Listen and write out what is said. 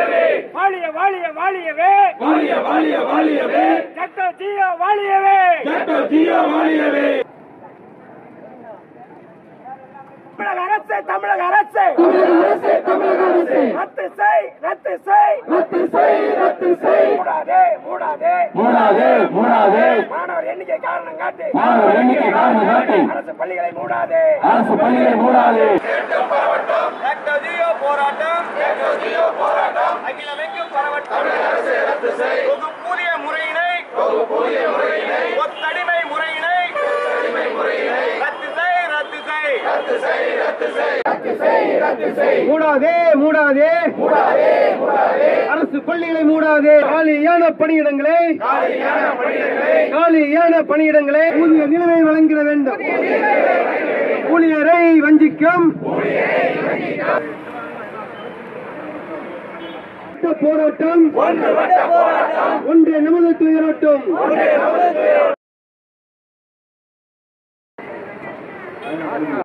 வாழிய வாழிய வாழியவே வாழிய வாழிய வாழியவே டாக்டர் ஜியோ வாழியவே டாக்டர் ஜியோ வாழியவே தமிழக அரசு தமிழக அரசு ரத்து செய் மூடாதே மாணவர் எண்ணிக்கை காரணம் காட்டி அரசு பள்ளிகளை மூடாதே டாக்டர் ஜியோ போராட்டம் அகிலமெங்கும் பரவட்டும் தொகுப்பூதிய முறையினை ஒத்தடிமை முறையினை மூடாதே அரசு பள்ளிகளை மூடாதே காலியான பணியிடங்களை ஊதிய நிலுவை வழங்கிட வேண்டும் ஊழியரை வஞ்சிக்கும் போராட்டம் ஒன்றிய நமது துயரோட்டம்